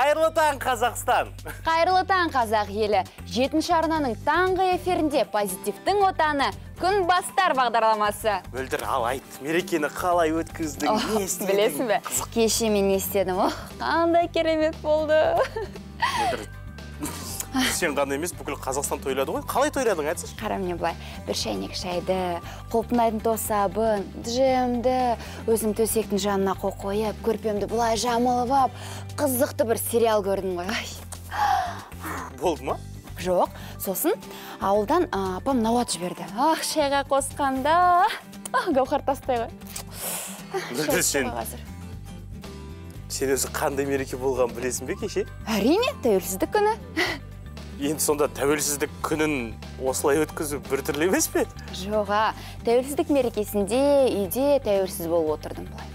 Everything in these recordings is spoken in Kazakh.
Қайырлы таң, Қазақстан! Қайырлы таң, қазақ елі. 7-ші арнаның таңғы эфирінде позитивтің отаны күн бастар бағдарламасы. Мөлдір, ал айт, мерекені қалай өткіздің, не істедің? Білесің бе? Кеше мен не істедім, қандай керемет болды. Мөлдір, сен ғана емес, бүкіл Қазақстан тойлады ғой. Қалай тойладың, айтсыш? Қара мне былай, бір шайнек шайды, құлпынайдың тосабын, джемді, өзім төсектің жанына қойып, көрпемді бұлай жамылып ап, қызықты бір сериал көрдім ғой. Болды ма? Жоқ, сосын ауылдан апам науат жіберді. Шайға қосқанда, Гаухар тастай ғой. Сен өзі қандай мереке болған білесің бе кеше? Әрине, тәуелсіздік күні. Енді сонда тәуелсіздік күнін осылай өткізу бір түрлі емес пе? Жоға, тәуелсіздік мерекесінде үйде тәуелсіз болып отырдым бұлай.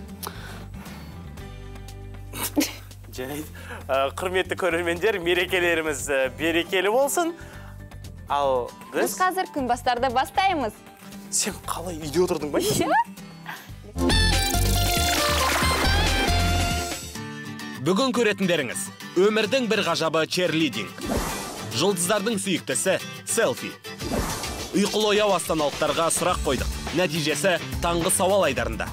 Жарайды. Құрметті көрермендер, мерекелеріміз берекелі болсын. Ал біз қазір күн бастарды бастаймыз. Сен қалай үйде отырдың ба? Бүгін көретіндеріңіз өмірдің бір ғажабы черлидинг. Жұлдыздардың сүйіктісі селфи. Ұйқылы ояу астаналықтарға сұрақ қойдық. Нәтижесі таңғы сауал айдарында.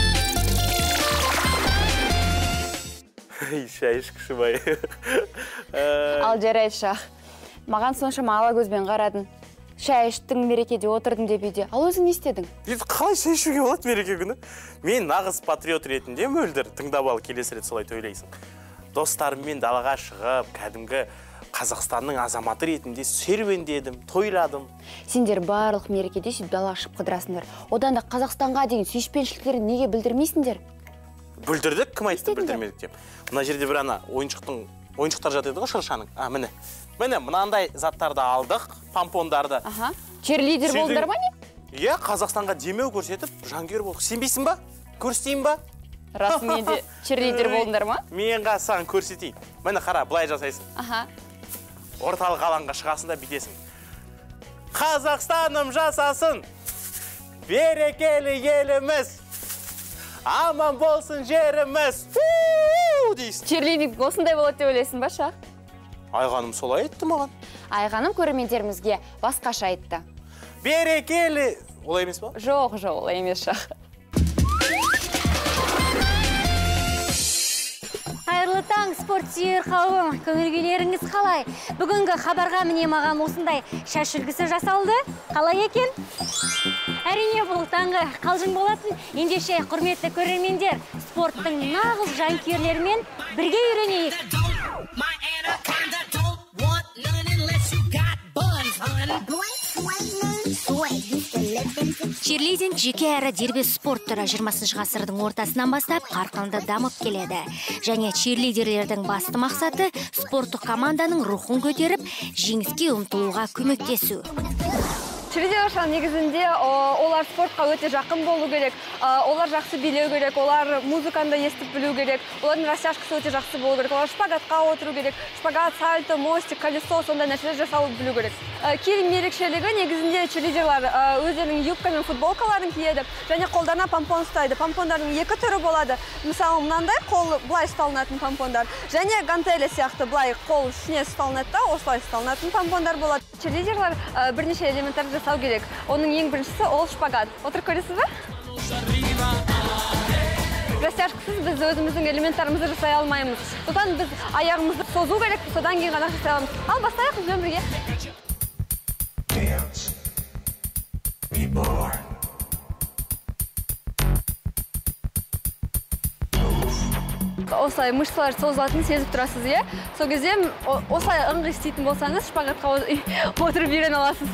Шай ішкіші бай. Ал жарайды шақ. Маған соншама ала көзбен қарадың. Шай іштің, мерекеде отырдың деп үйде. Ал өзің не істедің? Қалай шай ішуге болады мереке күні? Мен нағыз патриот ретінде Мөлдір, тыңдап ал, келесі рет солай тойлайсың. Достарыммен далаға шығып, кәдімгі Қазақстанның азаматы ретінде серуендедім, тойладым. Сендер барлық мерекеде сөйтіп далаға шығып қыдырасыңдар. Одан да Қазақстанға деген сүйіспеншіліктерін неге білдірмейсіңдер? Бүлдірдік, кім айтты білдірмедік деп. Мына жерде бір ана ойыншықтар жатады ғой, шыршаның. Міне. Міне, мынандай заттарды алдық, помпондарды. Черлидер болдыңдар ма не? Иә, Қазақстанға демеу көрсетіп, жанкүйер болдық. Сенбейсің ба? Көрсетейін ба? Расымен де черлидер болдыңдар ма? Мен саған көрсетейін. Міне қара, былай жасайсың. Орталық алаңға шығасың да бүйтесің. Қазақстаным жасасын, берекелі еліміз, аман болсын жеріміз. Черлидинг осындай болады деп ойлайсың ба, Шақ? Айғаным солай айтты маған. Айғаным көрермендерімізге басқаша айтты. Берекелі, олай емес па? Жоқ, олай емес, Шақ. Қайырлы таң, спортсүйер қауым, көңіл-күйлеріңіз қалай? Бүгінгі хабарға міне маған осындай шаш үлгісі жасалды. Қалай екен? Әрине бұл таңғы қалжың болатын. Ендеше құрметті көрермендер, спорттың нағыз жанкүйерлерімен бірге үйренейік. Черлидинг жеке әрі дербес спорт түрі 20 ғасырдың ортасынан бастап қарқынды дамып келеді. Және черлидерлердің басты мақсаты спорттық команданың рухын көтеріп, жеңіске ұмтылуға көмектесу. Черлидерлер негізінде олар спортқа өте жақын болу керек, олар жақсы билеу керек, олар музыканы естіп білу керек, олардың растяжкасы өте жақсы болу керек, олар шпагатқа отыру керек, шпагат, сальто, мостик, колесо, сондай нәрселер жасалып білу керек. Киім ерекшелігі негізінде черлидерлер өздерінің юбка мен футболкаларын киеді және қолдарына помпон ұстайды. Помпондардың екі түрі болады. Мысалы, мынандай қол былай ұсталынатын помпондар және гантеля сияқты былай қол ішіне ұсталынады да, осылай ұсталынатын помпондар болады. Черлидерлер бірнеше элементтарды жасау керек. Оның ең біріншісі ол шпагат. Отырып көресіз бе? Растяжкасыз біз өзіміздің элементтарымызды жасай алмаймыз. Содан біз аяғымызды созу керек, содан кейін ғана жасай аламыз. Ал бастайық бізбен бірге. Dance. Be born. Осылай мышцалар созылатынын сезіп тұрасыз, е? Сол кезде осылай ыңғай істейтін болсаңыз, шпагатқа отырып үйрене аласыз.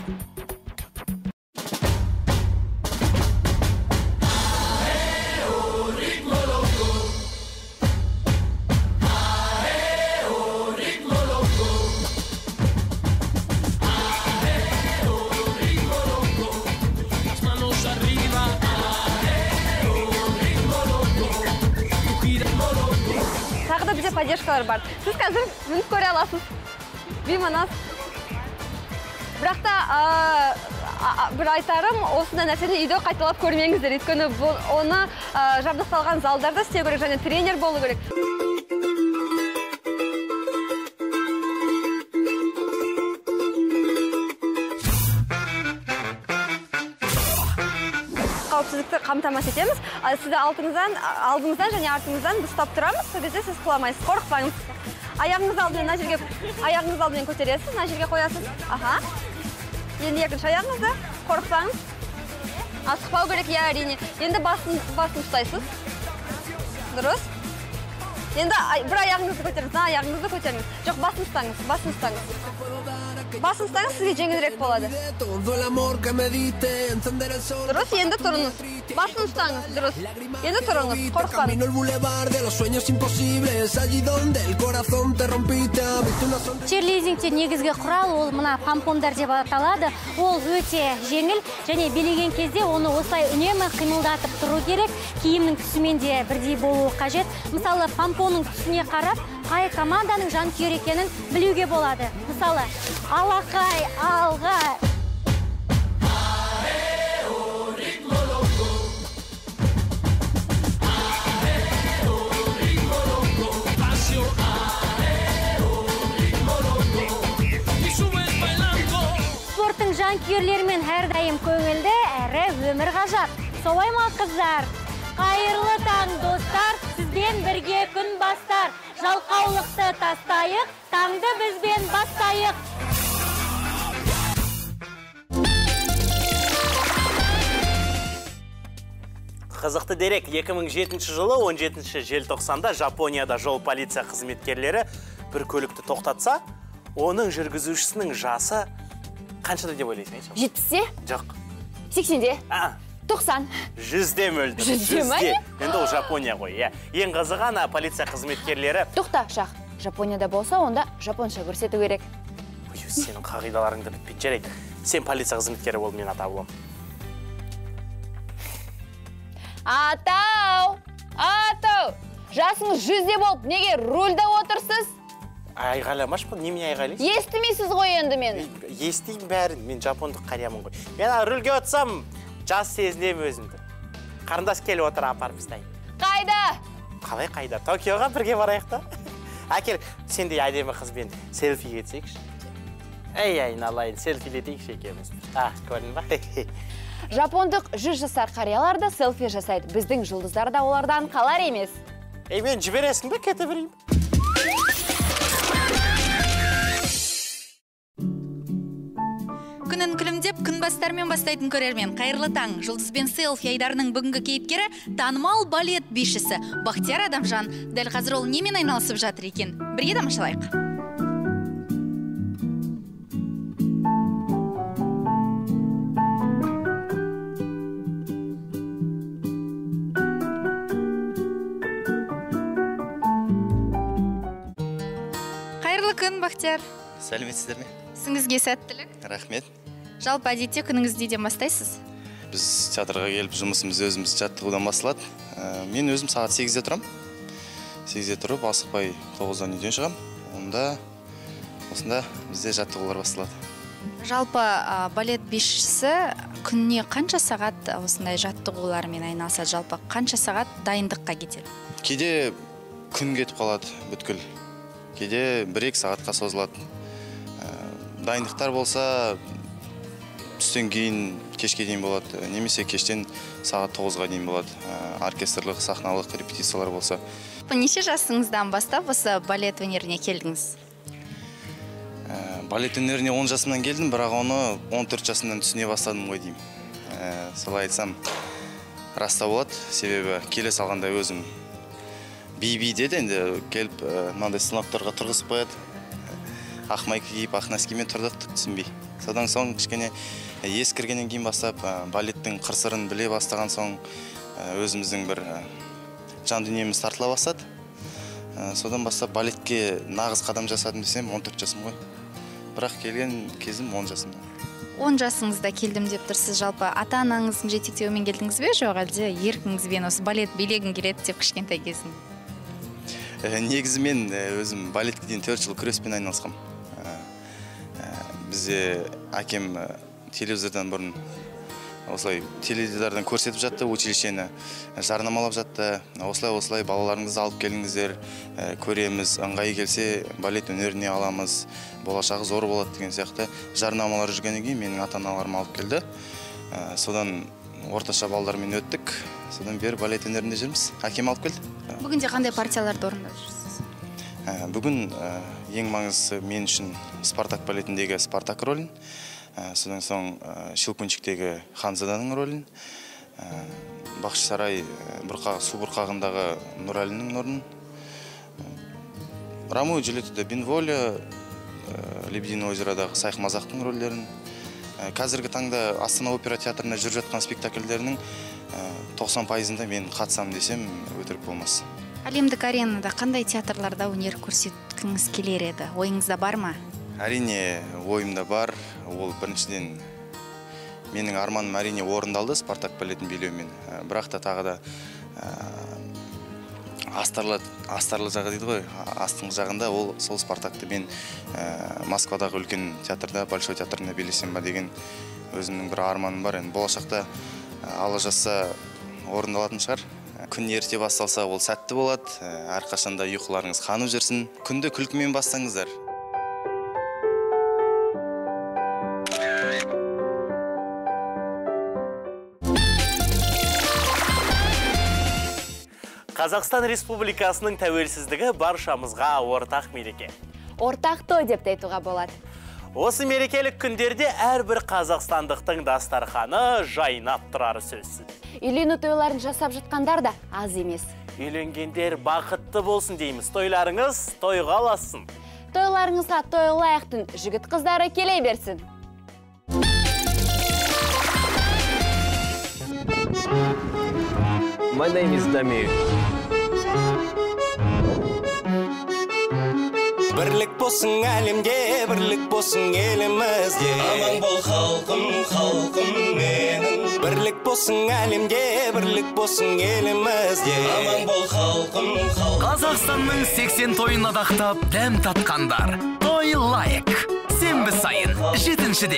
Тағы да бізде поддержкалар бар. Сіз қазір мініп көре аласыз. Бейманас. Бірақ та бір айтарым, осындай нәрсені үйде қайталап көрмеңіздер. Өйткені оны жабдықталған залдарда істеу керек және тренер болу керек. қауіпсіздікті қамтамасыз етеміз. Сізді алдыңыздан және артыңыздан біз ұстап тұрамыз. Сол кезде сіз құламайсыз, қорықпаңыз. Аяғыңызды алдымен көтересіз, мына жерге қоясыз. Аха. Енді екінші аяғыңызды қорықпаңыз. Асықпау керек, иә, әрине. Енді басын ұстайсыз. Дұрыс. Енді бір аяғыңызды көтеріңіз, Жоқ, басын ұстаңыз. Басын ұстаңыз, сізге жеңілірек болады. Дұрыс, енді тұрыңыз. Басын ұстаңыз, дұрыс. Енді тұрыңыз, қорықпаңыз. Черлидингте негізгі құрал ол мына помпондар деп аталады. Ол өте жеңіл және билеген кезде оны осылай үнемі қимылдатып тұру керек. Киімнің түсімен де бірдей болуы қажет. Мысалы, помпонның түсіне қарап, қай команданың жанкүйер екенін білуге болады. Мысалы, алақай, алға. Спорттың жанкүйерлерімен әрдайым көңілді, әрі өмір ғажап. Солай ма, қыздар? Қайырлы таң, достар, сізбен бірге күн бастар. Жалқаулықты тастайық, таңды бізбен бастайық. Қызықты дерек, 2007 жылы 17 желтоқсанда Жапонияда жол полиция қызметкерлері бір көлікті тоқтатса, оның жүргізушісінің жасы қаншада деп ойлайсың? 70-те? Жоқ. 80-де? 90. 100-де мөлді. 100-де ма? Енді ол Жапония ғой. Ең қызығана полиция қызметкерлері... Тоқта, Шақ. Жапонияда болса, онда жапонша көрсету керек. Сенің қағидаларыңды бітпейді. Жарайды. Сен полиция қызметкері бол, мен ата боламын. Атау! Жасыңыз 100-де болып, неге рульда отырсыз? Айғайламаш бұл, немен айғайлайсың? Естімейсіз ғой енді мені. Естеймін бәрін, мен жапондық қариямын ғой. Мен рульге отырсам, жас сезінем өзімді. Қарындас келіп отыр, апарып істайын. Қайда? Қалай қайда? Токиоға бірге барайық та. Әкел, сендей әдемі қызбен селфи кетсекші. Айналайын, селфилетейікші екеуміз. Көрдің ба? Жапондық 100 жасар қариялар да селфи жасайды. Біздің жұлдыздар да олардан қалар емес. Мен жібересің бе, кете берейін? Күнін күлімдеп, күн бастармен бастайтын көрермен. Қайырлы таң. Жұлдызбен селфи айдарының бүгінгі кейіпкері танымал балет бишісі Бақтияр Адамжан. Дәл қазір ол немен айналысып жатыр екен? Бірге тамашалайық. Қайырлы күн, Бақтияр. Сәлеметсіздер ме? Сіңізге сәттілік. Рахмет. Жалпы әдетте күніңізді неден бастайсыз? Біз театрға келіп жұмысымыз өзіміз жаттығудан басталады. Мен өзім сағат 8-де тұрам. 8-де тұрып, асықпай 9-дан үйден шығам. Онда осында бізде жаттығулар басталады. Жалпы балет бишісі күніне қанша сағат осындай жаттығулармен айналысады? Жалпы қанша сағат дайындыққа кетеді? Кейде күн кетіп қалады бүткіл. Кейде 1-2 сағатқа созылады. Дайындықтар болса түстен кейін кешке дейін болады, немесе кештен сағат 9-ға дейін болады. Оркестрлық, сахналық репетициялар болса. Неше жасыңыздан бастап осы балет өнеріне келдіңіз? Балет өнеріне 10 жасымнан келдім, бірақ оны 14 жасымнан түсіне бастадым ғой деймін. Солай айтсам, раста болады, себебі келе салғанда өзім би деді, енді келіп мынандай сыныптарға тұрғызып қояды. Ақ майка киіп, ақ нәскимен тұрдық түсінбей. Содан соң кішкене ескіргеннен кейін бастап, балеттің қыр-сырын біле бастаған соң өзіміздің бір жан дүниеміз тартыла бастады. Содан бастап балетке нағыз қадам жасадым десем 14 жасым ғой. Бірақ келген кезім 10 жасымда. 10 жасыңызда келдім деп тұрсыз. Жалпы ата-анаңыздың жетектеуімен келдіңіз бе, жоқ әлде еркіңізбен осы балет билегім келеді деп кішкентай кезің? Негізі мен өзім балетке дейін 4 жыл күреспен айналысқам. Бізде әкем телевизордан бұрын осылай теледидардан көрсетіп жатты, училищені жарнамалап жатты. Осылай балаларыңызды алып келіңіздер, көреміз, ыңғайы келсе балет өнеріне аламыз, болашағы зор болады деген сияқты жарнамалар жүргеннен кейін менің ата-аналарым алып келді. Содан орташа балдармен өттік. Содан бері балет өнерінде жүрміз. Әкем алып келді. Бүгінде қандай партияларды орындап жүрсіз? Бүгін ең маңыздысы мен үшін Спартак балетіндегі Спартак рөлін, содан соң Щелкунчиктегі Ханзаданың рөлін, Бақшысарай су бұрқағындағы Нұрәлінің орнын, Ромео и Джульеттада Бенволя, Лебединое озеродағы Сайық-Мазақтың рөлдерін, қазіргі таңда Астана опера театрында жүріп жатқан спектакльдерінің 90%-ында мен қатысам десем өтірік болмас. Әлемдік аренада қандай театрларда өнер көрсеткіңіз келер еді? Ойыңызда бар ма? Әрине, ойымда бар. Ол біріншіден менің арманым әрине орындалды Спартак балетін билеумен. Бірақ та тағы да астарлы жағы дейді ғой, астыңғы жағында ол сол Спартакты мен Москвадағы үлкен театрда, Большой театрында билесем ба деген өзімнің бір арманым бар. Болашақта алла жазса орындалатын шығар. Күн ерте басталса ол сәтті болады. Әрқашанда ұйқыларыңыз қанып жүрсін. Күнді күлкімен бастаңыздар. Қазақстан Республикасының тәуелсіздігі баршамызға ортақ мереке. Ортақ той деп айтуға болады. Осы мерекелік күндерде әрбір қазақстандықтың дастарханы жайнап тұрары сөзсіз. Үйлену тойларын жасап жатқандар да аз емес. Үйленгендер бақытты болсын дейміз. Тойларыңыз тойға ұлассын. Тойларыңызға тойлайықтың жігіт қыздары келе берсін. My name is Damir. Бірлік болсын әлемде, бірлік болсын елімізде. Аман бол халқым, халқым менің. Бірлік болсын әлемде, бірлік болсын елімізде. Аман бол халқым, халқым. Қазақстанның 80 тойын адақтап дәм татқандар. Тойлайық. Сенбі сайын 7-шіде.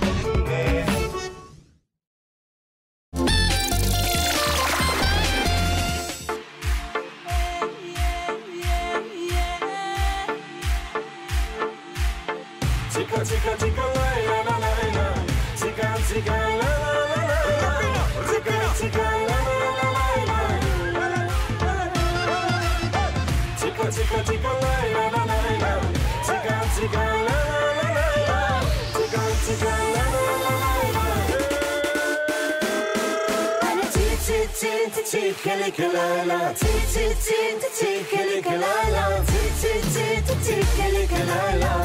Tika tika la la la la la, tika tika la la la la, tika tika la la la la la, tika tika tika la la la la, tika tika la la la la, tika tika la la la la. Ana ti ti ti ti ti kele kele la, ti ti ti ti ti kele kele la, ti ti ti ti ti kele kele la.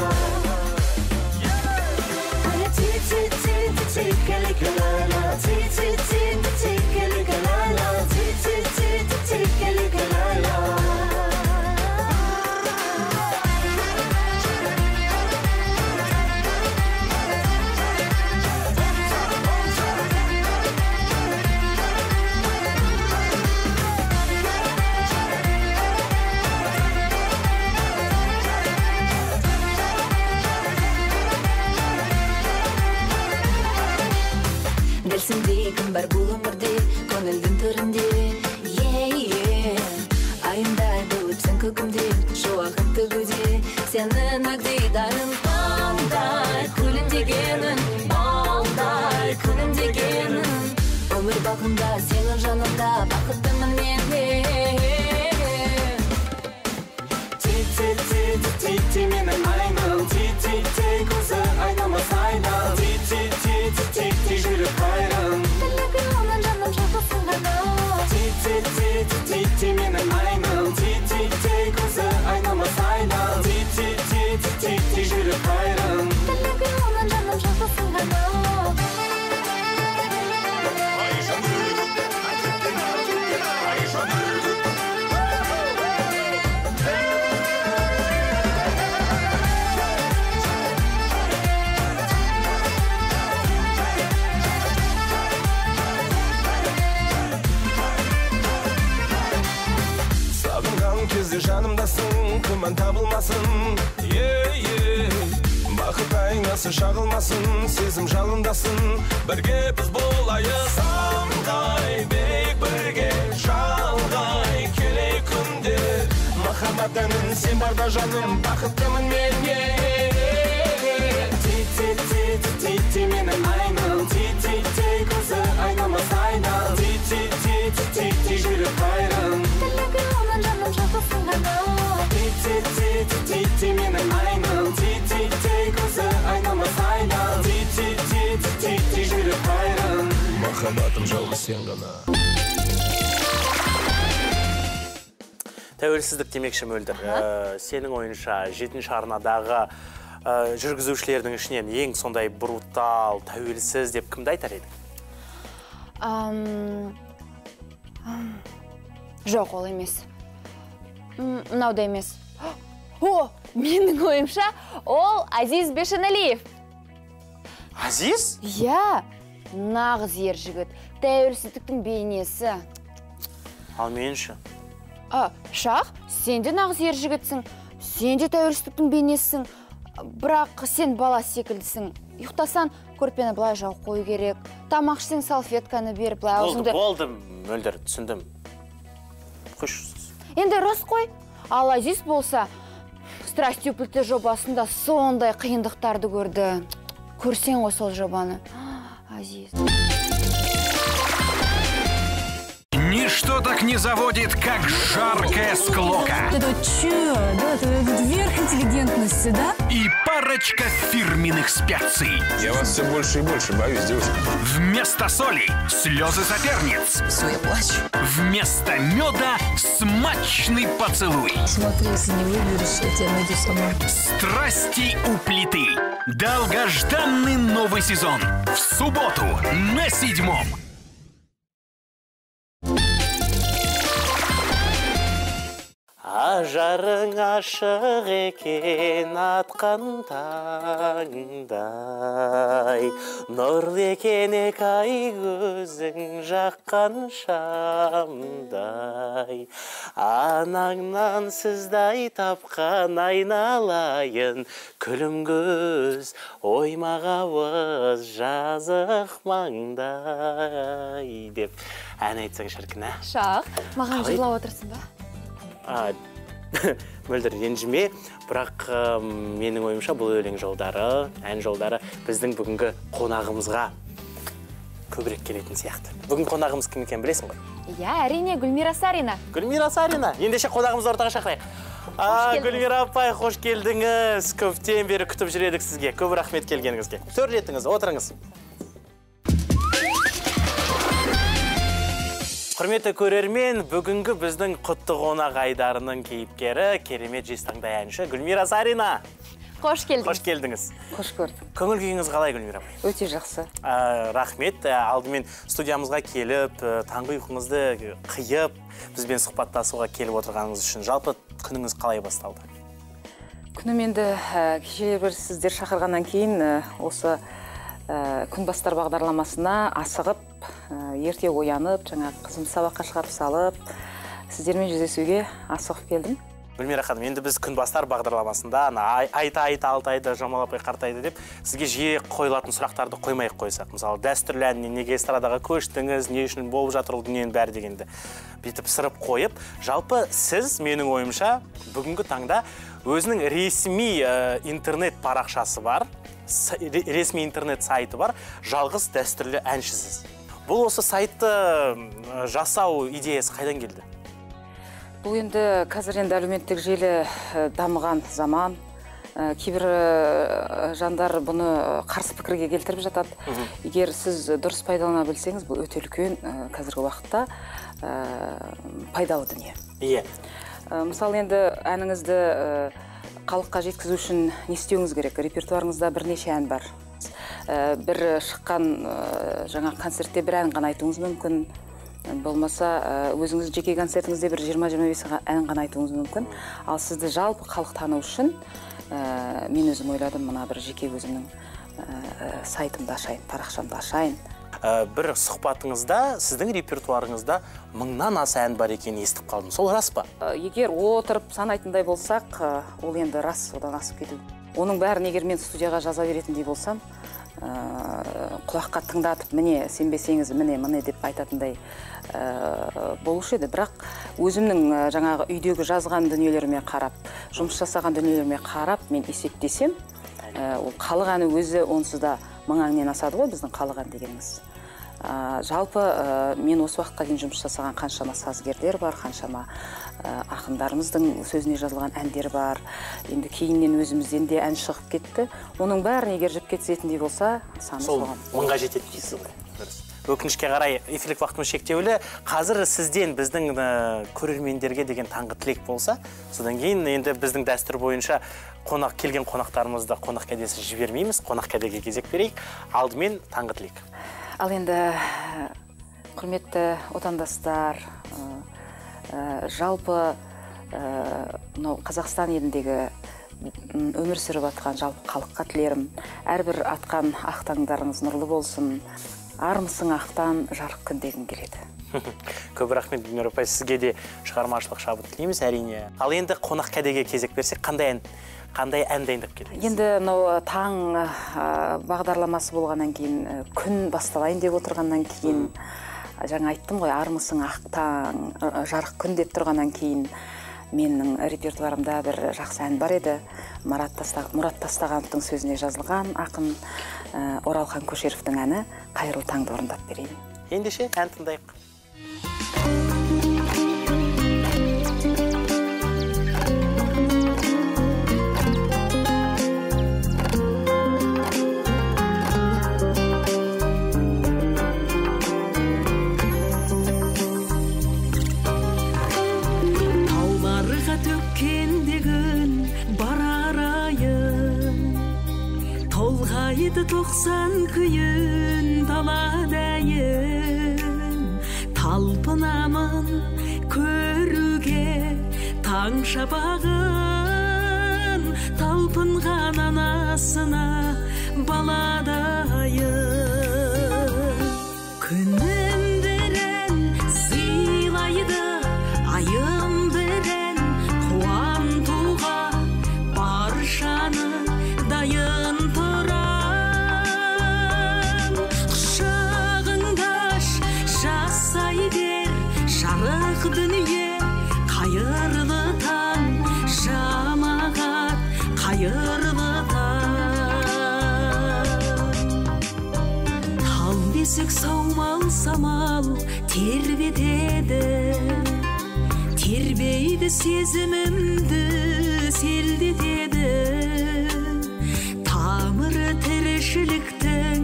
Кім бар бұл өмірде, көңілдің түрінде. Айымда болып сен көкімде, шуағын төгуде. Сенің агдидарын андай, күлімдегенін, балдай, күлімдегенін. Өмір бағында, сенің жанында, бақыттымын мен. Ти-ти-ти-ти-ти менің айным, ти-ти-ти көзі айнамас айнам, ти-ти-ти-ти-ти жүрек қайрым. Ти-ти-ти-ти-ти менің айным, ти-ти-ти көзі айнамас айнам, ти-ти-ти-ти-ти жүрек қайрым. Жанымдасың, күмән табылмасын. Бақыт айнасы шағылмасын, сезім жалындасын. Бірге біз болайық самғай, бек бірге жалғай келей күндер. Махаббат әнін сен барда жаным, бақыттымын менге. ти менің айнам ти көзі айнамас айнам ти жүрек қайран тілегім оның жаным жалғызсың ғана ти менің айнам ти көзі айнамас айнам ти жүрек қайран махаббатым жалғыз сен ғана. Тәуелсіздік демекші Мөлдір. Сенің ойынша 7-ші арнадағы жүргізушілердің ішінен ең сондай брутал, тәуелсіз деп кімді айтар едің? Жоқ, ол емес. Мынау да емес. О, менің ойымша, ол Азиз Бешенәлиев. Азиз? Иә, нағыз ер жігіт, тәуелсіздіктің бейнесі. Ал менші? Шах, сен де нағыз ер жігітсің, сен де тәуелсіздіктің бейнесің, бірақ сен бала секілдісің. Ұйықтасан, көрпені былай жауып қою керек. Тамақ ішсең салфетканы беріп, былай аузыңды... Болды, Мөлдір, түсіндім. Құш. Енді рас қой. Ал Азиз болса, «Страстью пілті» жобасында сондай қиындықтарды көрді. Көрсең ғой сол жобаны. Азиз. Ничто так не заводит, как жаркая склока. Это чё? Да, это верх интеллигентности, да? И парочка фирменных специй. Я вас все больше и больше боюсь, девушка. Вместо соли слезы соперниц. Все, я плачу. Вместо меда смачный поцелуй. Смотри, если не выберешь, я тебя найду сама. Страсти у плиты. Долгожданный новый сезон. В субботу на 7-м. Ажарың ашық екен атқан таңдай, нұрлы екен ай көзің жаққан шамдай. Анаңнан сіздай тапқан айналайын, күлім көз оймағауыз жазық маңдай деп ән айтсаң шіркін, ә? Шах, маған жырлап отырсың ба? Мөлдір, ренжіме, бірақ менің ойымша бұл өлең жолдары, ән жолдары біздің бүгінгі қонағымызға көбірек келетін сияқты. Бүгін қонағымыз кім екен білесің ғой? Иә, әрине, Гүлмира Сарина. Гүлмира Сарина. Ендеше қонағымызды ортаға шақырайық. Гүлмира апай, қош келдіңіз. Көптен бері күтіп жүредік сізге. Көп рахмет келгеніңізге. Төрлетіңіз, отырыңыз. Құрметті көрермен, бүгінгі біздің құтты қонақ айдарының кейіпкері, керемет жезтаңдай әнші Гүлмира Сарина. Қош келдіңіз. Қош келдіңіз. Қош көрдім. Көңіл күйіңіз қалай, Гүлмира апай? Өте жақсы. Рахмет, алдымен студиямызға келіп, таңғы ұйқыңызды қиып, бізбен сұхбаттасуға келіп отырғаныңыз үшін жалпы күніңіз қалай басталды? Күнім енді кешелер бір сіздер шақырғаннан кейін осы күнбастар бағдарламасына асығып, ерте оянып, жаңа қызым сабаққа шығарып салып, сіздермен жүздесуге асығып келдім. Гүлмира ханым, енді біз күнбастар бағдарламасында айта 6 айда жамалапай қартайды деп сізге жиі қойылатын сұрақтарды қоймай қойсақ. Мысалы, дәстүрлі әннен неге эстрадаға көштіңіз, не үшін болып жатыр ол дүниенің бәрі дегенді бүйтіп сырып қойып, жалпы сіз менің ойымша бүгінгі таңда өзінің ресми интернет парақшасы бар, ресми интернет сайты бар, жалғыз дәстүрлі әншісіз. Бұл осы сайтты жасау идеясы қайдан келді? Бұл енді қазір енді әлеуметтік желі дамыған заман. Кейбір жандар бұны қарсы пікірге келтіріп жатады. Егер сіз дұрыс пайдалана білсеңіз, бұл өте үлкен қазіргі уақытта пайдалы дүние. Иә. Мысалы енді әніңізді халыққа жеткізу үшін не істеуіңіз керек? Репертуарыңызда бірнеше ән бар. Бір шыққан жаңа концертте бір ән ғана айтуыңыз мүмкін. Болмаса, өзіңіз жеке концертіңізде бір 20-25 ән ғана айтуыңыз мүмкін. Ал сізді жалпы халық тану үшін мен өзім ойладым, мына бір жеке өзімнің сайтымды ашайын, парақшамды ашайын. Бір сұхбатыңызда, сіздің репертуарыңызда 1000-нан аса ән бар екенін естіп қалдым. Сол рас па? Егер отырып санайтындай болсақ, ол енді рас, одан асып кету. Оның бәрін егер мен студияға жаза беретіндей болсам, құлаққа тыңдатып, міне, сенбесеңіз, міне деп айтатындай болушы еді. Бірақ өзімнің жаңағы үйдегі жазған дүниелеріме қарап, жұмыс жасаған дүниелеріме қарап, мен есептесем, Ол халық әні өзі онсыз да 1000 әннен асады ғой біздің халық ән дегеніміз. Жалпы мен осы уақытқа дейін жұмыс жасаған қаншама сазгерлер бар, қаншама ақындарымыздың сөзіне жазылған әндер бар. Енді кейіннен өзімізден де ән шығып кетті. Оның бәрін егер жіп кетсетіндей болса, саны соған. 1000-ға жетеді дейсіз ғой. Өкінішке қарай эфирлік вақтымыз шектеулі. Қазір сізден біздің көрермендерге деген таңғы тілек болса, содан кейін енді біздің дәстүр бойынша келген қонақтарымызды қонақ кәдесі жібермейміз, қонақ кәдеге кезек берейік. Алдымен таңғы тілек. Ал енді құрметті отандастар, жалпы Қазақстан еліндегі өмір сүріп атқан жалпы халыққа тілерім, әрбір атқан ақ таңдарыңыз нұрлы болсын, армысың ақтан жарық күн дегім келеді. Көп рахмет, Гүлнұр апай, сізге де шығармашылық шабыт тілейміз, әрине. Ал енді қонақ кәдеге кезек берсек, қандай ән дайындап келдіңіз? Енді таң бағдарламасы болғаннан кейін, күн басталайын деп отырғаннан кейін, жаңа айттым ғой, армысың ақтан жарық күн деп тұрғаннан кейін, менің репертуарымда бір жақсы ән бар еді. Мұрат Тастағановтың сөзіне жазылған ақын Оралхан Көшеровтың әні «Қайырлы таңды» орындап берейін. Ендеше ән тыңдайық. Толғайды 90 күйін таладайын, талпынамын көруге таң шапағын, талпынған анасына баладайын. Күнім бірін сыйлайды, айым бірін қуантуға, баршаны дайын тұрам. Құшағыңдаш жасай бер жарық дүние, қайырлы таң жамағат, қайырлы таң. Тал бесік саумал-самал тербетеді, тербейді сезімімді селдетеді. Тамыры тіршіліктің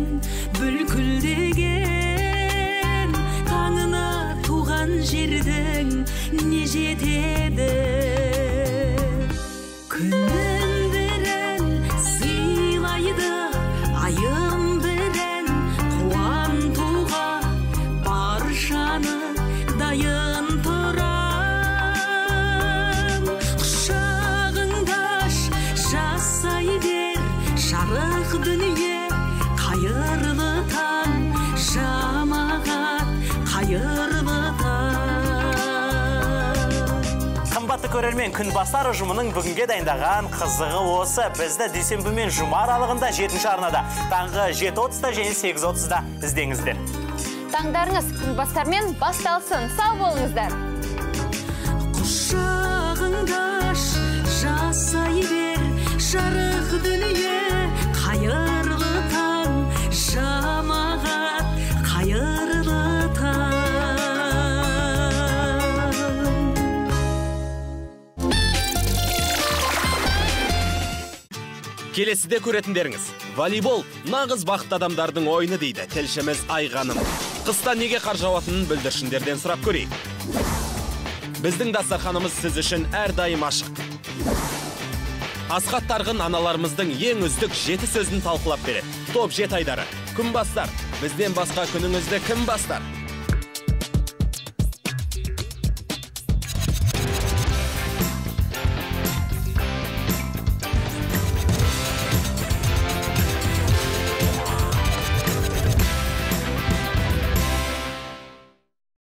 бүлкілдеген, таңына туған жердің не жетеді. Күнім бірін сыйлайды, айым бірін қуантуға, баршаны дайын тұрам. Құшағыңдаш жасай бер жарық дүние, қайырлы таң жамағат, қайырлы таң. Қымбатты көрермен, күн бастар ұжымының бүгінге дайындаған қызығы осы. Бізді дүйсенбі мен жұма аралығында 7-ші арнада таңғы 7:30-да және 8:30-да іздеңіздер. Таңдарыңыз күн бастармен басталсын. Сау болыңыздар. Құшағыңдаш жасай бер жарық дүние, қайырлы таң жамағат, қайырлы таң. Келесіде көретіндеріңіз. Волейбол нағыз бақытты адамдардың ойыны дейді тілшіміз Айғаным. Қыста неге қар жауатынын бүлдіршіндерден сұрап көрейік. Біздің дастарханымыз сіз үшін әрдайым ашық. Асхат Тарғын аналарымыздың ең үздік 7 сөзін талқылап береді. Топ 7 айдары. Күн бастар. Бізден басқа күніңізді кім бастар?